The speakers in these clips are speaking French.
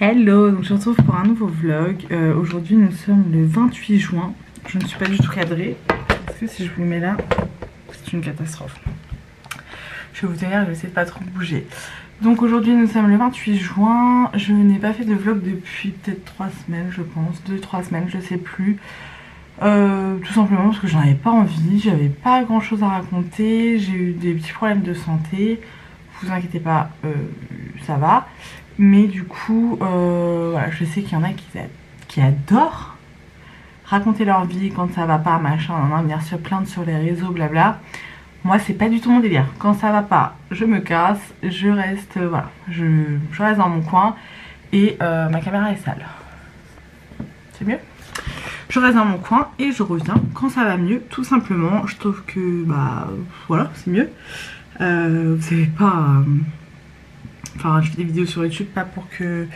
Hello, donc je me retrouve pour un nouveau vlog. Aujourd'hui nous sommes le 28 juin. Je ne suis pas du tout cadrée parce que si je vous mets là, c'est une catastrophe. Je vais vous tenir, je vais essayer de pas trop bouger. Donc aujourd'hui nous sommes le 28 juin. Je n'ai pas fait de vlog depuis peut-être 3 semaines je pense, 2-3 semaines, je sais plus. Tout simplement parce que j'en avais pas envie, j'avais pas grand chose à raconter, j'ai eu des petits problèmes de santé. Vous inquiétez pas, ça va. Mais du coup, voilà, je sais qu'il y en a qui adorent raconter leur vie quand ça va pas, machin, venir se plaindre sur les réseaux, blabla. Moi, c'est pas du tout mon délire. Quand ça va pas, je me casse, je reste, voilà, je reste dans mon coin et ma caméra est sale. C'est mieux ? Je reste dans mon coin et je reviens quand ça va mieux, tout simplement. Je trouve que, bah, voilà, c'est mieux. Vous savez pas... Enfin, je fais des vidéos sur YouTube pas pour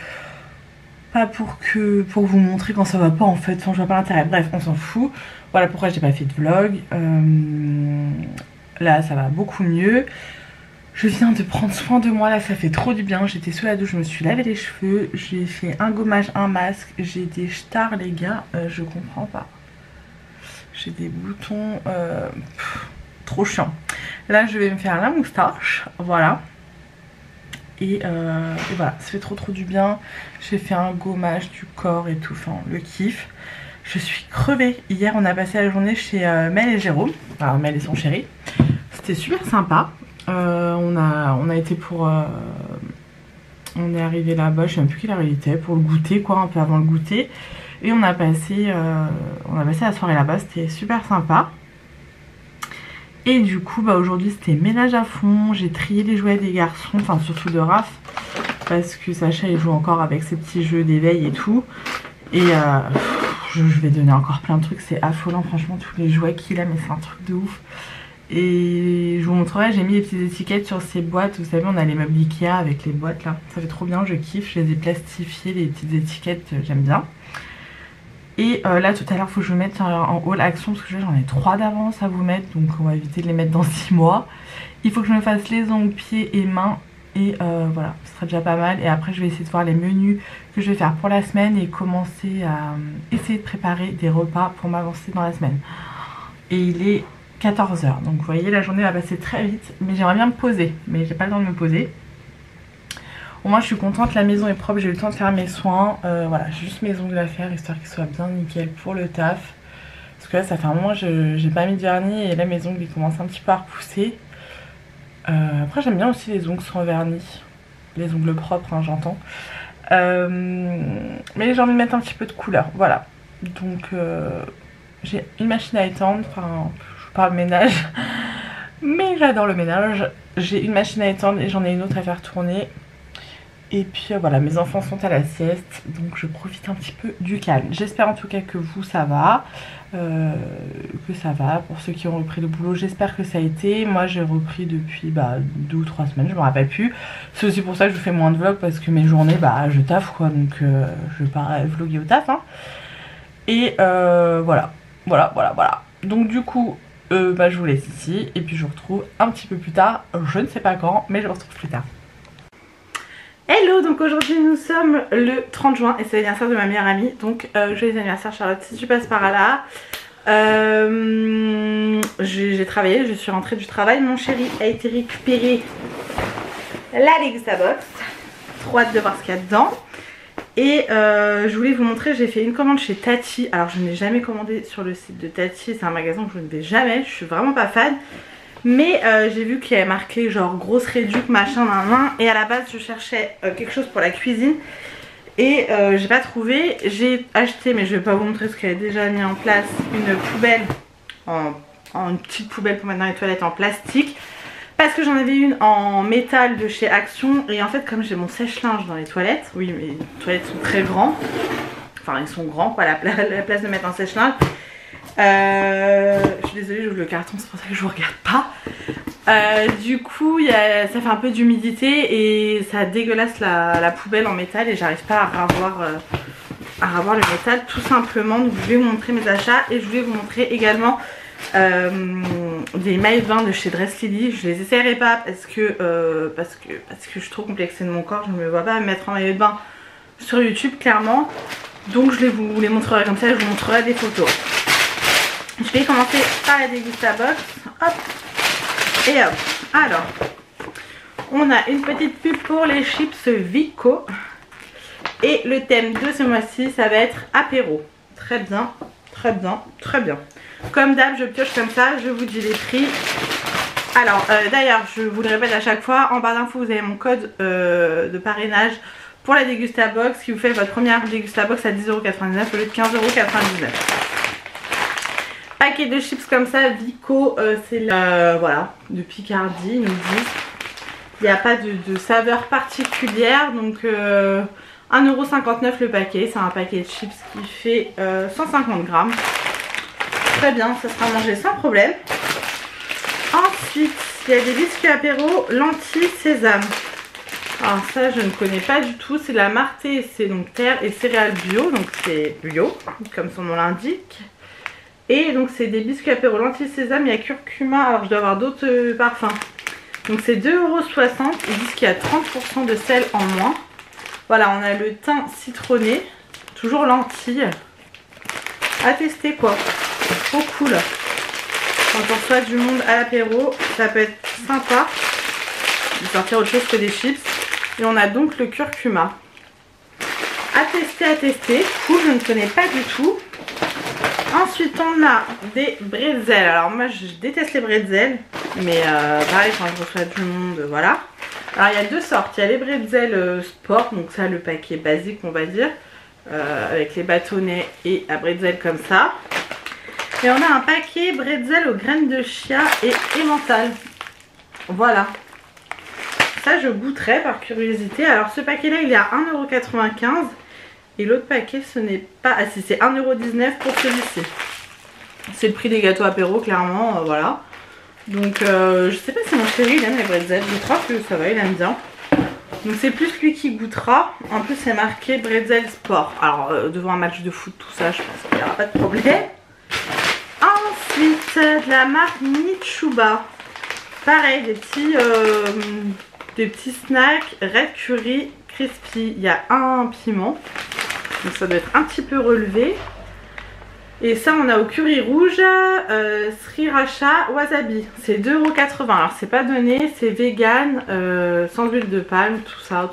vous montrer quand ça va pas en fait. Enfin, je vois pas l'intérêt. Bref, on s'en fout. Voilà pourquoi j'ai pas fait de vlog. Là, ça va beaucoup mieux. Je viens de prendre soin de moi. Là, ça fait trop du bien. J'étais sous la douche, je me suis lavé les cheveux. J'ai fait un gommage, un masque. J'ai des stars, les gars. Je comprends pas. J'ai des boutons. Trop chiant. Là, je vais me faire la moustache. Voilà. Et voilà, ça fait trop du bien. J'ai fait un gommage du corps et tout, enfin le kiff. Je suis crevée. Hier on a passé la journée chez Mel et Jérôme, enfin Mel et son chéri. C'était super sympa. On a été pour... on est arrivé là-bas, je sais même plus quelle heure il était, pour le goûter quoi, un peu avant le goûter. Et on a passé la soirée là-bas, c'était super sympa. Et du coup bah aujourd'hui c'était ménage à fond, j'ai trié les jouets des garçons, enfin surtout de Raph, parce que Sacha il joue encore avec ses petits jeux d'éveil et tout. Et je vais donner encore plein de trucs, c'est affolant franchement tous les jouets qu'il a, mais c'est un truc de ouf. Et je vous montrerai, j'ai mis les petites étiquettes sur ces boîtes, vous savez on a les meubles Ikea avec les boîtes là, ça fait trop bien, je kiffe, je les ai plastifiées, les petites étiquettes, j'aime bien. Et là tout à l'heure il faut que je me mette en haul action parce que j'en ai 3 d'avance à vous mettre, donc on va éviter de les mettre dans 6 mois. Il faut que je me fasse les ongles, pieds et mains et voilà, ce sera déjà pas mal. Et après je vais essayer de voir les menus que je vais faire pour la semaine et commencer à essayer de préparer des repas pour m'avancer dans la semaine. Et il est 14 h, donc vous voyez la journée va passer très vite, mais j'aimerais bien me poser, mais j'ai pas le temps de me poser. Au moins je suis contente, la maison est propre, j'ai eu le temps de faire mes soins. Voilà, j'ai juste mes ongles à faire histoire qu'ils soient bien nickel pour le taf. Parce que là ça fait un moment que j'ai pas mis de vernis et là mes ongles ils commencent un petit peu à repousser. Après j'aime bien aussi les ongles sans vernis, les ongles propres hein, j'entends. Mais j'ai envie de mettre un petit peu de couleur, voilà. Donc j'ai une machine à étendre, enfin je vous parle ménage, mais j'adore le ménage. J'ai une machine à étendre et j'en ai une autre à faire tourner. Et puis voilà, mes enfants sont à la sieste, donc je profite un petit peu du calme. J'espère en tout cas que vous ça va, pour ceux qui ont repris le boulot, j'espère que ça a été. Moi j'ai repris depuis 2 ou 3 semaines, je me rappelle plus. C'est aussi pour ça que je fais moins de vlogs, parce que mes journées, je taffe quoi, donc je vais pas vlogger au taf hein. Et voilà. Donc du coup, je vous laisse ici, et puis je vous retrouve un petit peu plus tard, je ne sais pas quand, mais je vous retrouve plus tard. Hello, donc aujourd'hui nous sommes le 30 juin et c'est l'anniversaire de ma meilleure amie, donc joyeux anniversaire Charlotte si tu passes par là. J'ai travaillé, je suis rentrée du travail, mon chéri a été récupéré la Lexa Box, trop hâte de voir ce qu'il y a dedans. Et je voulais vous montrer, j'ai fait une commande chez Tati, alors je n'ai jamais commandé sur le site de Tati, c'est un magasin que je ne vais jamais, je suis vraiment pas fan. Mais j'ai vu qu'il y avait marqué genre grosse réduc machin nan. Et à la base je cherchais quelque chose pour la cuisine. Et j'ai pas trouvé. J'ai acheté, mais je vais pas vous montrer ce qu'elle a déjà mis en place, une poubelle une petite poubelle pour mettre dans les toilettes en plastique. Parce que j'en avais une en métal de chez Action. Et en fait comme j'ai mon sèche-linge dans les toilettes, oui mes toilettes sont très grands. Enfin ils sont grands quoi, la place de mettre un sèche-linge. Je suis désolée, j'ouvre le carton, c'est pour ça que je vous regarde pas. Du coup ça fait un peu d'humidité et ça dégueulasse la poubelle en métal et j'arrive pas à ravoir le métal tout simplement. Donc je vais vous montrer mes achats et je voulais vous montrer également des maillots de bain de chez Dress Lily. Je les essaierai pas parce que je suis trop complexée de mon corps, je ne me vois pas me mettre en maillot de bain sur YouTube clairement. Donc je vous les montrerai comme ça, je vous montrerai des photos. Je vais commencer par la Degustabox. Hop. Et hop. Alors, on a une petite pub pour les chips Vico. Et le thème de ce mois-ci, ça va être apéro. Très bien, très bien, très bien. Comme d'hab, je pioche comme ça, je vous dis les prix. Alors, d'ailleurs, je vous le répète à chaque fois, en barre d'infos, vous avez mon code de parrainage pour la Degustabox qui vous fait votre première Degustabox à 10,99 € au lieu de 15,99 €. Paquet de chips comme ça, Vico, c'est voilà, de Picardie, ils nous disent. Il n'y a pas de saveur particulière, donc 1,59 € le paquet. C'est un paquet de chips qui fait 150 grammes. Très bien, ça sera mangé sans problème. Ensuite, il y a des biscuits apéro lentilles sésame. Alors ça, je ne connais pas du tout. C'est la marque TSC, donc terre et céréales bio. Donc c'est bio, comme son nom l'indique. Et donc c'est des biscuits apéro lentilles sésame. Il y a curcuma. Alors je dois avoir d'autres parfums. Donc c'est 2,60 €. Ils disent qu'il y a 30% de sel en moins. Voilà, on a le thym citronné. Toujours lentilles. À tester quoi. Trop cool. Quand on reçoit du monde à l'apéro, ça peut être sympa de sortir autre chose que des chips. Et on a donc le curcuma. À tester. Cool, je ne connais pas du tout. Ensuite, on a des bretzels. Alors moi, je déteste les bretzels. Mais pareil, quand je reçois du monde, voilà. Alors, il y a deux sortes. Il y a les bretzels sport. Donc ça, le paquet basique, on va dire. Avec les bâtonnets et à bretzel comme ça. Et on a un paquet bretzel aux graines de chia et emmental. Voilà. Ça, je goûterai par curiosité. Alors, ce paquet-là, il est à 1,95 €. Et l'autre paquet, ce n'est pas... Ah si, c'est 1,19 € pour celui-ci. C'est le prix des gâteaux apéro, clairement. Voilà. Donc, je sais pas si mon chéri, il aime les bretzels. Je crois que ça va, il aime bien. Donc, c'est plus lui qui goûtera. En plus, c'est marqué bretzel sport. Alors, devant un match de foot, tout ça, je pense qu'il n'y aura pas de problème. Ensuite, de la marque Michuba. Pareil, des petits snacks Red Curry Crispy. Il y a un piment. Donc ça doit être un petit peu relevé. Et ça, on a au curry rouge Sriracha Wasabi. C'est 2,80 €. Alors, c'est pas donné. C'est vegan, sans huile de palme. Tout ça.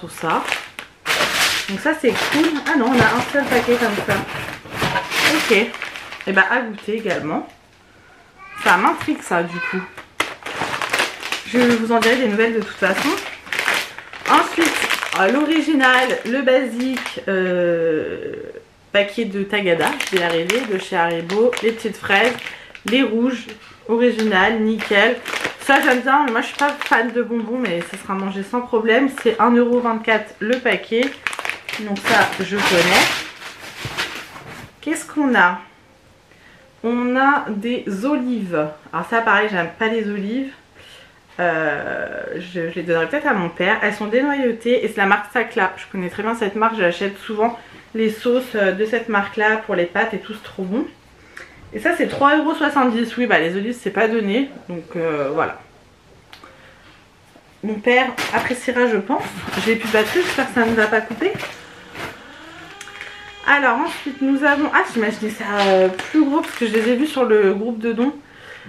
Donc ça, c'est cool. Ah non, on a un seul paquet comme ça. Ok. Et bah à goûter également. Ça m'intrigue ça du coup. Je vous en dirai des nouvelles de toute façon. Ensuite, l'original, le basique, paquet de Tagada, je vais y arriver, de chez Haribo, les petites fraises, les rouges, original, nickel. Ça j'aime bien, mais moi je suis pas fan de bonbons, mais ça sera mangé sans problème. C'est 1,24 € le paquet. Donc ça, je connais. Qu'est-ce qu'on a ? On a des olives. Alors ça pareil, j'aime pas les olives. Je les donnerai peut-être à mon père. Elles sont dénoyautées et c'est la marque Sakla. Je connais très bien cette marque, j'achète souvent les sauces de cette marque là pour les pâtes et tout, c'est trop bon. Et ça c'est 3,70 €. Oui bah les olives c'est pas donné. Donc voilà. Mon père appréciera je pense. J'ai plus de batterie, j'espère que ça ne va pas couper. Alors ensuite nous avons... Ah j'imaginais ça plus gros parce que je les ai vus sur le groupe de dons.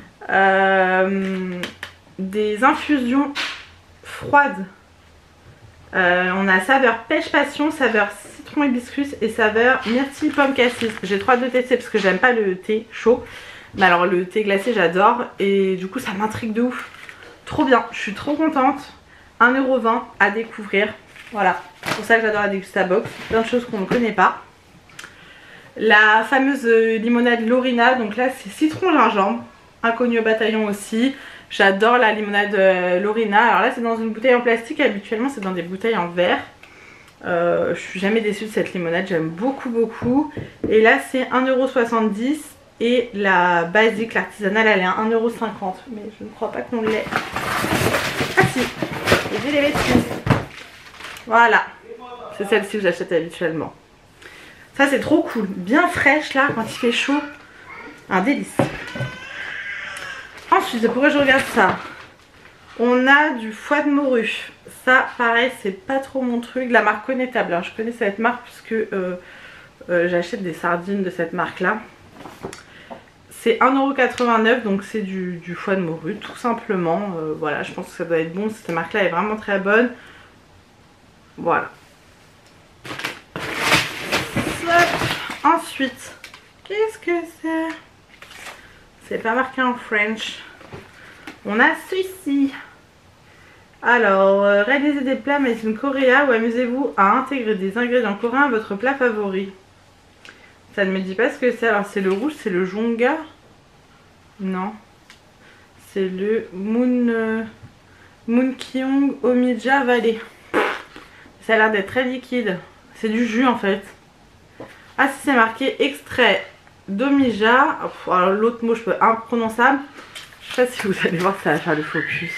Des infusions froides. On a saveur pêche passion, saveur citron hibiscus et saveur myrtille pomme cassis. J'ai trop hâte de tester parce que j'aime pas le thé chaud. Mais alors le thé glacé j'adore et du coup ça m'intrigue de ouf. Trop bien, je suis trop contente. 1,20 € à découvrir. Voilà, c'est pour ça que j'adore la Degustabox. Plein de choses qu'on ne connaît pas. La fameuse limonade Lorina, donc là c'est citron gingembre, inconnu au bataillon aussi. J'adore la limonade Lorina. Alors là c'est dans une bouteille en plastique, habituellement c'est dans des bouteilles en verre. Je suis jamais déçue de cette limonade, j'aime beaucoup. Et là c'est 1,70 € et la basique, l'artisanale elle est à 1,50 €. Mais je ne crois pas qu'on l'ait. Ah si, j'ai les bêtises. Voilà, c'est celle-ci que j'achète habituellement. Ça c'est trop cool, bien fraîche là quand il fait chaud, un délice. Ensuite, pourquoi je regarde ça? On a du foie de morue. Ça, pareil, c'est pas trop mon truc. La marque Connétable, hein. Je connais cette marque puisque j'achète des sardines de cette marque-là. C'est 1,89 €, donc c'est du foie de morue, tout simplement. Voilà, je pense que ça doit être bon. Cette marque-là est vraiment très bonne. Voilà. Ensuite, qu'est-ce que c'est? C'est pas marqué en French. On a celui-ci. Alors, réalisez des plats made in Korea ou amusez-vous à intégrer des ingrédients coréens à votre plat favori. Ça ne me dit pas ce que c'est. Alors, c'est le rouge, c'est le jonga. Non. C'est le Moonkyung Omija Valley. Ça a l'air d'être très liquide. C'est du jus en fait. Ah, si, c'est marqué extrait d'Omija. Alors, l'autre mot, je peux imprononçable. Je sais pas si vous allez voir, ça va faire le focus.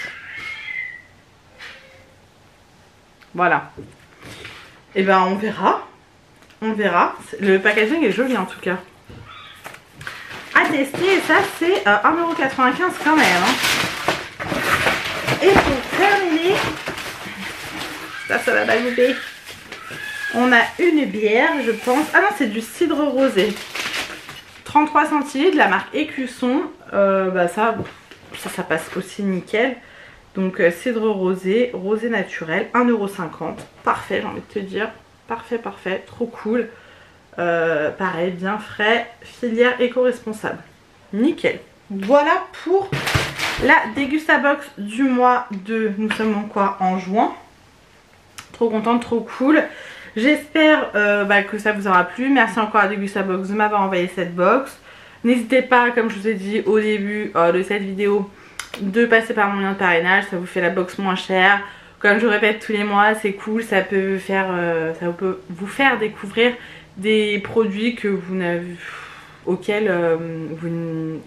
Voilà. Et ben on verra. On verra. Le packaging est joli en tout cas. À tester, et ça c'est 1,95 € quand même. Hein. Et pour terminer, ça va pas goûter. On a une bière, je pense. Ah non, c'est du cidre rosé. 33 centilitres de la marque Écusson. Bah ça passe aussi nickel. Donc cidre rosé, rosé naturel, 1,50 €. Parfait, j'ai envie de te dire. Parfait, parfait, trop cool. Pareil, bien frais, filière éco-responsable. Nickel. Voilà pour la Dégustabox du mois de... Nous sommes en quoi? En juin. Trop contente, trop cool. J'espère que ça vous aura plu. Merci encore à Dégustabox de m'avoir envoyé cette box. N'hésitez pas, comme je vous ai dit au début de cette vidéo, de passer par mon lien de parrainage. Ça vous fait la box moins chère. Comme je répète tous les mois, c'est cool. Ça peut vous faire découvrir des produits que vous n'avez... auxquels vous...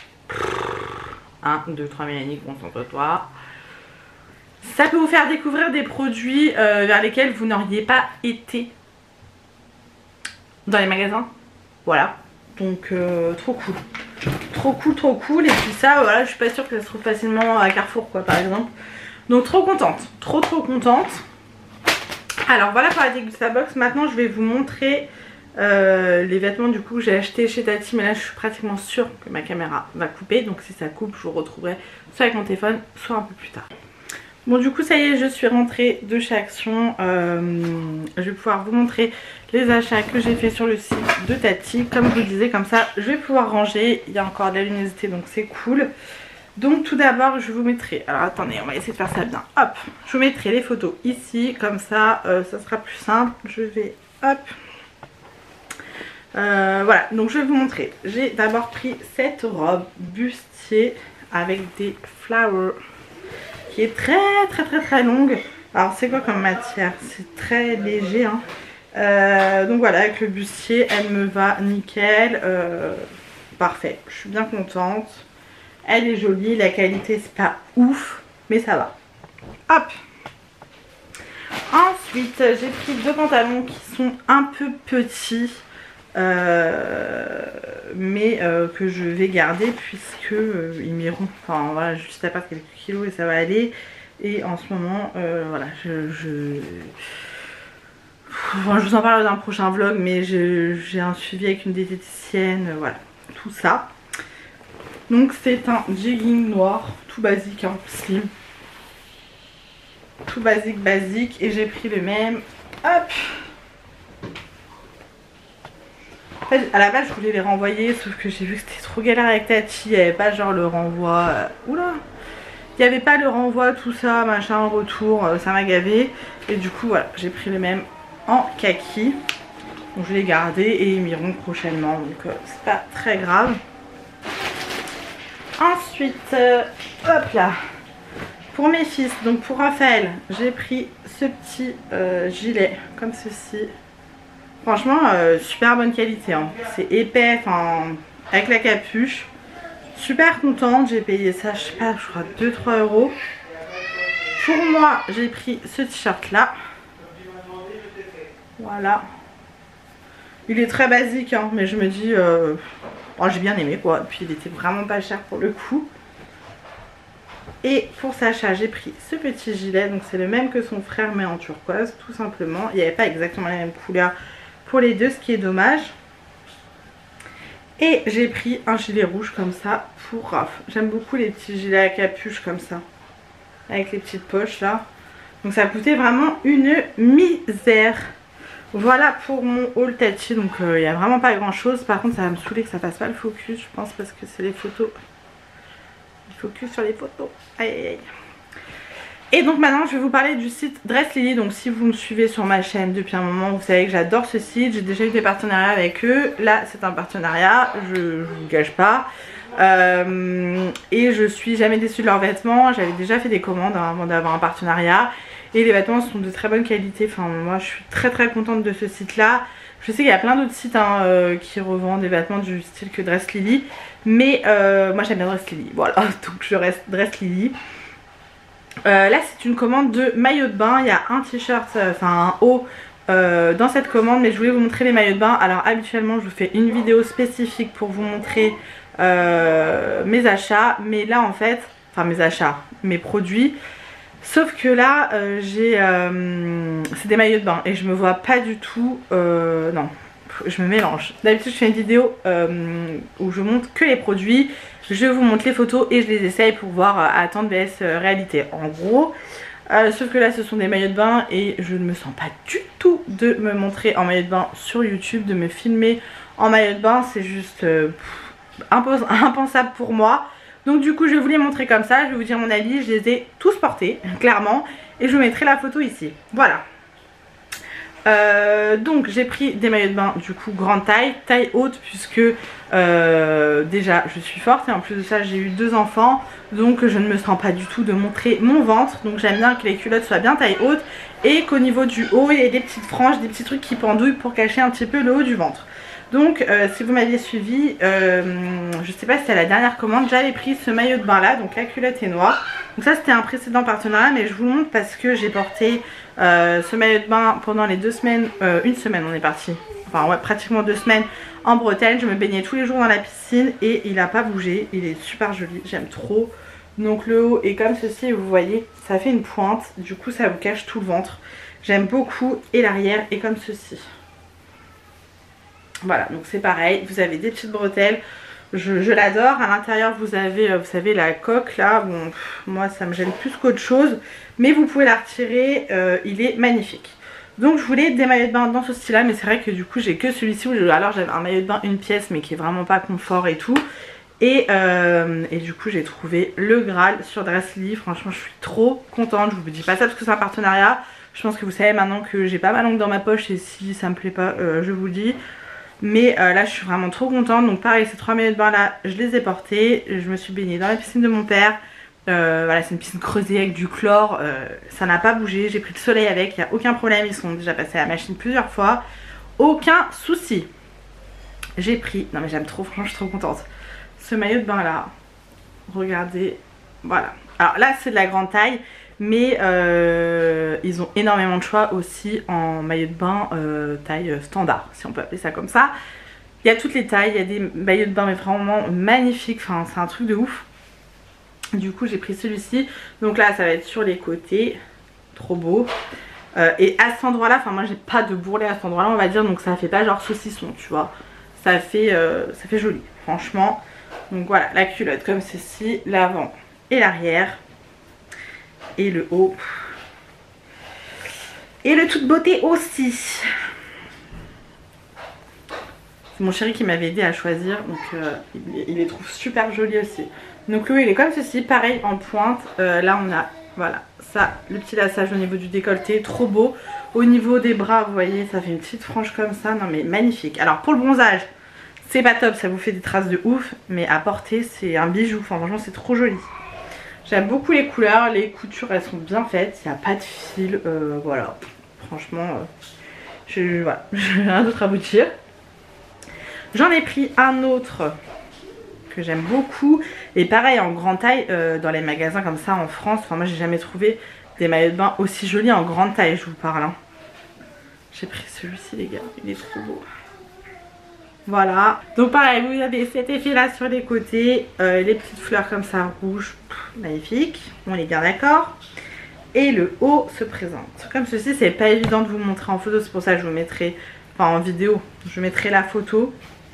1, 2, 3, Mélanie, concentre-toi. Ça peut vous faire découvrir des produits vers lesquels vous n'auriez pas été dans les magasins. Voilà. Donc trop cool. Trop cool, trop cool. Et puis ça, voilà, je suis pas sûre que ça se trouve facilement à Carrefour, quoi, par exemple. Donc trop contente. Trop contente. Alors voilà pour la Dégustabox. Maintenant, je vais vous montrer les vêtements du coup que j'ai acheté chez Tati. Mais là, je suis pratiquement sûre que ma caméra va couper. Donc si ça coupe, je vous retrouverai soit avec mon téléphone, soit un peu plus tard. Bon, du coup ça y est, je suis rentrée de chez Action. Je vais pouvoir vous montrer les achats que j'ai fait sur le site de Tati. Comme je vous le disais, comme ça je vais pouvoir ranger. Il y a encore de la luminosité, donc c'est cool. Donc tout d'abord je vous mettrai... Alors attendez, on va essayer de faire ça bien. Hop, je vous mettrai les photos ici. Comme ça, ça sera plus simple. Je vais... Hop. Voilà, donc je vais vous montrer. J'ai d'abord pris cette robe bustier avec des flowers, qui est très longue. Alors c'est quoi comme matière? C'est très léger hein. Donc voilà, avec le bustier elle me va nickel. Parfait, je suis bien contente. Elle est jolie, la qualité c'est pas ouf, mais ça va. Hop. Ensuite j'ai pris deux pantalons qui sont un peu petits, mais que je vais garder puisque ils m'iront, enfin voilà, juste à part quelques kilos et ça va aller. Et en ce moment voilà, je vous en parle dans un prochain vlog, mais j'ai un suivi avec une diététicienne, voilà, tout ça. Donc c'est un jegging noir, tout basique hein, slim, tout basique, et j'ai pris le même. Hop. En fait, à la base je voulais les renvoyer, sauf que j'ai vu que c'était trop galère avec Tati. Il n'y avait pas genre le renvoi, oula, il n'y avait pas le renvoi, tout ça, machin, retour, ça m'a gavé. Et du coup voilà, j'ai pris le même en kaki. Donc je vais les garder et ils m'iront prochainement, donc c'est pas très grave. Ensuite, hop là, pour mes fils, donc pour Raphaël, j'ai pris ce petit gilet comme ceci. Franchement, super bonne qualité, hein. C'est épais, enfin, avec la capuche. Super contente, j'ai payé ça, je sais pas, je crois 2-3 €. Pour moi, j'ai pris ce t-shirt là. Voilà. Il est très basique, hein, mais je me dis, oh, j'ai bien aimé quoi. Et puis il était vraiment pas cher pour le coup. Et pour Sacha, j'ai pris ce petit gilet. Donc c'est le même que son frère mais en turquoise tout simplement. Il n'y avait pas exactement la même couleur pour les deux, ce qui est dommage. Et j'ai pris un gilet rouge comme ça pour Raph. J'aime beaucoup les petits gilets à capuche comme ça, avec les petites poches là. Donc ça a coûté vraiment une misère. Voilà pour mon haul Tati. Donc il n'y a vraiment pas grand chose. Par contre ça va me saouler que ça fasse pas le focus, je pense, parce que c'est les photos. Le focus sur les photos. Aïe aïe aïe. Et donc maintenant je vais vous parler du site Dress Lily. Donc si vous me suivez sur ma chaîne depuis un moment, vous savez que j'adore ce site. J'ai déjà eu des partenariats avec eux. Là c'est un partenariat, je vous gâche pas. Et je suis jamais déçue de leurs vêtements. J'avais déjà fait des commandes avant d'avoir un partenariat. Et les vêtements sont de très bonne qualité. Enfin moi je suis très contente de ce site là. Je sais qu'il y a plein d'autres sites qui revendent des vêtements du style que Dress Lily. Mais moi j'aime bien Dress Lily. Voilà, donc je reste Dress Lily. Là c'est une commande de maillot de bain. Il y a un t-shirt, enfin un haut dans cette commande. Mais je voulais vous montrer les maillots de bain. Alors habituellement je vous fais une vidéo spécifique pour vous montrer mes achats. Mais là en fait, enfin mes achats, mes produits. Sauf que là c'est des maillots de bain et je me vois pas du tout, non, je me mélange. D'habitude je fais une vidéo où je montre que les produits, je vous montre les photos et je les essaye pour voir attendre vs réalité en gros. Sauf que là ce sont des maillots de bain et je ne me sens pas du tout de me montrer en maillot de bain sur YouTube, de me filmer en maillot de bain, c'est juste impensable pour moi. Donc du coup je vais vous les montrer comme ça, je vais vous dire mon avis, je les ai tous portés clairement et je vous mettrai la photo ici. Voilà. Donc j'ai pris des maillots de bain du coup grande taille, taille haute puisque déjà je suis forte et en plus de ça j'ai eu 2 enfants. Donc je ne me sens pas du tout de montrer mon ventre. Donc j'aime bien que les culottes soient bien taille haute et qu'au niveau du haut il y ait des petites franges, des petits trucs qui pendouillent pour cacher un petit peu le haut du ventre. Donc si vous m'aviez suivi, je sais pas si c'était la dernière commande, j'avais pris ce maillot de bain là, donc la culotte est noire. Donc ça c'était un précédent partenariat mais je vous le montre parce que j'ai porté ce maillot de bain pendant les 2 semaines, une semaine on est parti, enfin ouais pratiquement 2 semaines en Bretagne. Je me baignais tous les jours dans la piscine et il n'a pas bougé, il est super joli, j'aime trop. Donc le haut est comme ceci, vous voyez, ça fait une pointe, du coup ça vous cache tout le ventre. J'aime beaucoup et l'arrière est comme ceci. Voilà, donc c'est pareil, vous avez des petites bretelles, je l'adore. À l'intérieur vous avez, vous savez, la coque là, bon moi ça me gêne plus qu'autre chose, mais vous pouvez la retirer, il est magnifique. Donc je voulais des maillots de bain dans ce style là, mais c'est vrai que du coup j'ai que celui-ci, alors j'avais un maillot de bain une pièce mais qui est vraiment pas confort et tout. Et du coup j'ai trouvé le Graal sur Dress Lily. Franchement je suis trop contente, je vous dis pas ça parce que c'est un partenariat. Je pense que vous savez maintenant que j'ai pas ma langue dans ma poche et si ça me plaît pas je vous le dis. Mais là je suis vraiment trop contente. Donc pareil, ces 3 maillots de bain là je les ai portés. Je me suis baignée dans la piscine de mon père. Voilà, c'est une piscine creusée avec du chlore, ça n'a pas bougé. J'ai pris le soleil avec, il n'y a aucun problème. Ils sont déjà passés à la machine plusieurs fois, aucun souci. J'ai pris, non mais j'aime trop, franchement je suis trop contente, ce maillot de bain là, regardez, voilà. Alors là c'est de la grande taille, mais ils ont énormément de choix aussi en maillot de bain taille standard, si on peut appeler ça comme ça. Il y a toutes les tailles, il y a des maillots de bain mais vraiment magnifiques, enfin c'est un truc de ouf. Du coup j'ai pris celui-ci, donc là ça va être sur les côtés, trop beau. Et à cet endroit là, enfin moi j'ai pas de bourrelet à cet endroit là on va dire, donc ça fait pas genre saucisson tu vois. Ça fait joli franchement. Donc voilà, la culotte comme ceci, l'avant et l'arrière. Et le haut. Et le toute beauté aussi. C'est mon chéri qui m'avait aidé à choisir, donc il les trouve super jolis aussi. Donc le haut il est comme ceci, pareil en pointe. Là on a, voilà, ça, le petit lassage au niveau du décolleté, trop beau. Au niveau des bras, vous voyez, ça fait une petite frange comme ça, non mais magnifique. Alors pour le bronzage, c'est pas top, ça vous fait des traces de ouf, mais à porter c'est un bijou, enfin franchement c'est trop joli. J'aime beaucoup les couleurs, les coutures elles sont bien faites, il n'y a pas de fil, voilà. Franchement, voilà, j'ai rien d'autre à vous dire. J'en ai pris un autre que j'aime beaucoup, et pareil en grande taille, dans les magasins comme ça en France, enfin moi j'ai jamais trouvé des maillots de bain aussi jolis en grande taille, je vous parle. Hein. J'ai pris celui-ci les gars, il est trop beau. Voilà, donc pareil vous avez cet effet là sur les côtés, les petites fleurs comme ça rouges, magnifique, on est bien d'accord. Et le haut se présente comme ceci. C'est pas évident de vous montrer en photo, c'est pour ça que je vous mettrai, enfin en vidéo, je mettrai la photo.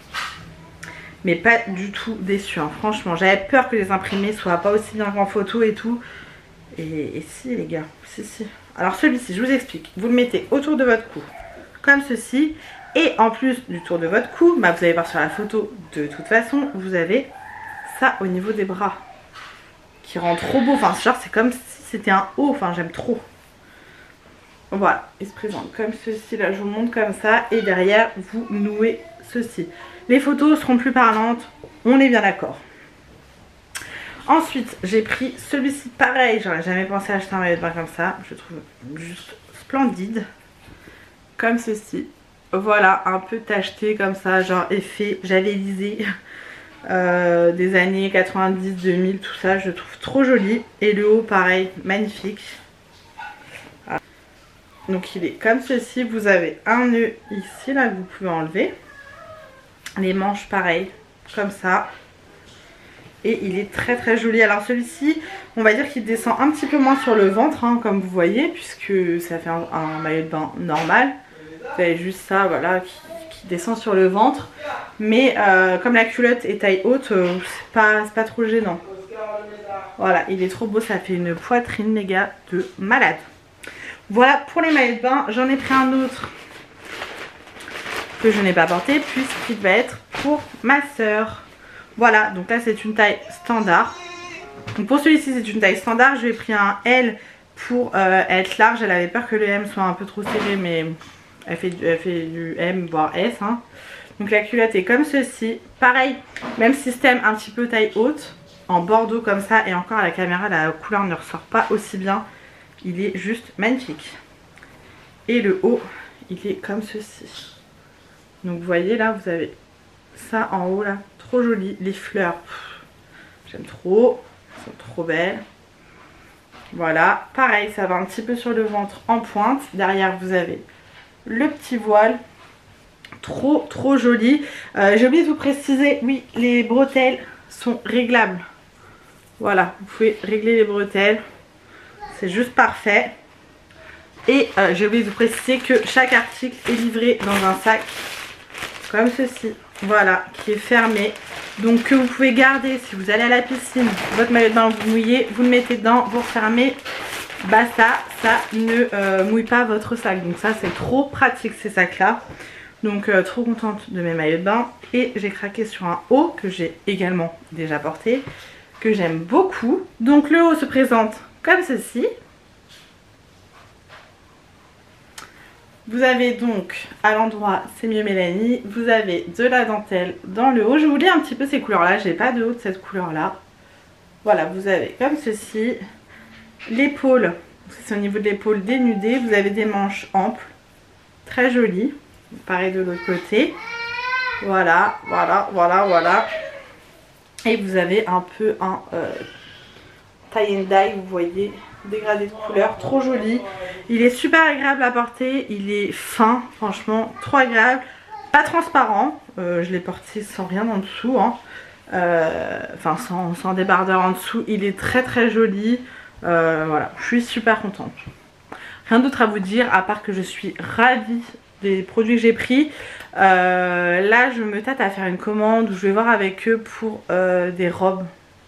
Mais pas du tout déçue, hein. Franchement, j'avais peur que les imprimés soient pas aussi bien qu'en photo et tout. Et si les gars, si. Alors celui-ci, je vous explique. Vous le mettez autour de votre cou, comme ceci. Et en plus du tour de votre cou, bah, vous allez voir sur la photo, de toute façon, vous avez ça au niveau des bras. Qui rend trop beau. Enfin, genre, c'est comme si c'était un haut. Enfin, j'aime trop. Voilà, il se présente comme ceci. Là, je vous montre comme ça. Et derrière, vous nouez ceci. Les photos seront plus parlantes. On est bien d'accord. Ensuite, j'ai pris celui-ci. Pareil, j'aurais jamais pensé à acheter un maillot de bain comme ça. Je le trouve juste splendide. Comme ceci. Voilà, un peu tacheté comme ça. Genre effet javelisé. Des années 90, 2000, tout ça, je trouve trop joli. Et le haut pareil, magnifique. Voilà. Donc il est comme ceci. Vous avez un nœud ici là que vous pouvez enlever. Les manches pareil, comme ça. Et il est très très joli. Alors celui-ci, on va dire qu'il descend un petit peu moins sur le ventre, hein, comme vous voyez, puisque ça fait un maillot de bain normal. Vous avez juste ça, voilà, qui descend sur le ventre. Mais comme la culotte est taille haute, c'est pas trop gênant. Voilà, il est trop beau, ça fait une poitrine, les gars, de malade. Voilà pour les maillots de bain. J'en ai pris un autre que je n'ai pas porté, puisqu'il va être pour ma soeur. Voilà, donc là c'est une taille standard. Donc pour celui-ci c'est une taille standard. Je lui ai pris un L pour être large. Elle avait peur que le M soit un peu trop serré, mais elle fait du M voire S, hein. Donc la culotte est comme ceci. Pareil, même système, un petit peu taille haute, en bordeaux comme ça. Et encore à la caméra la couleur ne ressort pas aussi bien. Il est juste magnifique. Et le haut, il est comme ceci. Donc vous voyez là, vous avez ça en haut là, trop joli. Les fleurs, j'aime trop, elles sont trop belles. Voilà, pareil, ça va un petit peu sur le ventre en pointe. Derrière vous avez le petit voile, trop joli. J'ai oublié de vous préciser, oui, les bretelles sont réglables. Voilà, vous pouvez régler les bretelles, c'est juste parfait. Et j'ai oublié de vous préciser que chaque article est livré dans un sac comme ceci, voilà, qui est fermé. Donc que vous pouvez garder si vous allez à la piscine, votre maillot de bain vous mouillez, vous le mettez dedans, vous refermez. Bah ça ne mouille pas votre sac. Donc ça c'est trop pratique ces sacs là. Donc trop contente de mes maillots de bain. Et j'ai craqué sur un haut que j'ai également déjà porté, que j'aime beaucoup. Donc le haut se présente comme ceci. Vous avez donc à l'endroit, c'est mieux Mélanie, vous avez de la dentelle dans le haut. Je vous lis un petit peu ces couleurs là, j'ai pas de haut de cette couleur là. Voilà, vous avez comme ceci. L'épaule, c'est au niveau de l'épaule dénudée, vous avez des manches amples, très jolies. Pareil de l'autre côté. Voilà. Et vous avez un peu un tie and dye, vous voyez, dégradé de couleur, trop joli. Il est super agréable à porter, il est fin, franchement, trop agréable. Pas transparent, je l'ai porté sans rien en dessous, hein. Enfin sans débardeur en dessous. Il est très joli. Voilà, je suis super contente. Rien d'autre à vous dire à part que je suis ravie des produits que j'ai pris. Là je me tâte à faire une commande où je vais voir avec eux pour des robes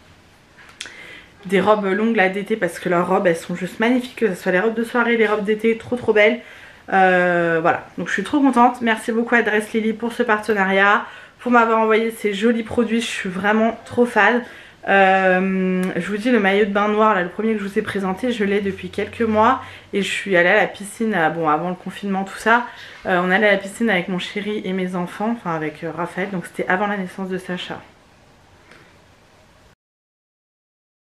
longues là d'été, parce que leurs robes elles sont juste magnifiques, que ce soit les robes de soirée, les robes d'été, trop belles. Voilà, donc je suis trop contente. Merci beaucoup à Dress Lily pour ce partenariat, pour m'avoir envoyé ces jolis produits. Je suis vraiment trop fan. Je vous dis, le maillot de bain noir là, le premier que je vous ai présenté, je l'ai depuis quelques mois. Et je suis allée à la piscine, bon avant le confinement tout ça, on allait à la piscine avec mon chéri et mes enfants, enfin avec Raphaël, donc c'était avant la naissance de Sacha.